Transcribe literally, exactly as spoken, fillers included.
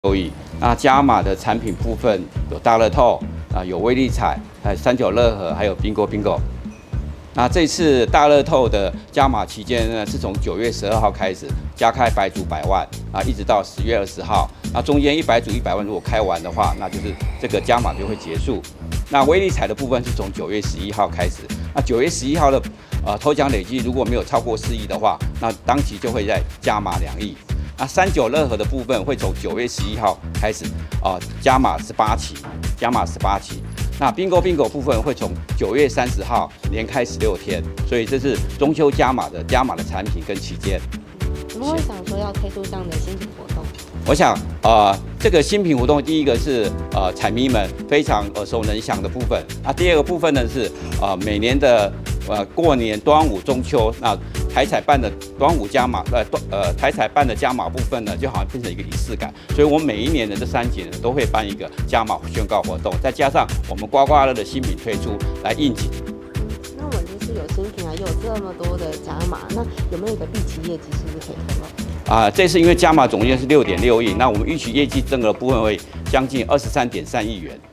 收益。那加码的产品部分有大乐透啊，有威力彩，还有三九乐和，还有 Bingo Bingo。那这次大乐透的加码期间呢，是从九月十二号开始加开百组百万啊，一直到十月二十号。那中间一百组一百万如果开完的话，那就是这个加码就会结束。那威力彩的部分是从九月十一号开始。那九月十一号的呃头奖累计如果没有超过四亿的话，那当期就会再加码两亿。那三九乐和的部分会从九月十一号开始啊、呃、加码十八期，加码十八期。那 Bingo Bingo 部分会从九月三十号连开十六天，所以这是中秋加码的加码的产品跟期间。 怎么会想说要推出这样的新品活动？ 我想，呃，这个新品活动，第一个是呃彩迷们非常耳熟能详的部分，啊，第二个部分呢是呃每年的呃过年、端午、中秋，那台彩办的端午加码，呃呃台彩办的加码部分呢，就好像变成一个仪式感，所以我们每一年的这三节呢都会办一个加码宣告活动，再加上我们刮刮乐的新品推出来应景。 那我们就是有新品啊，又有这么多的加码，那有没有一个预期业绩是不是可以透露？ 啊，这次因为加码总额是六点六亿，那我们预期业绩增额部分会将近二十三点三亿元。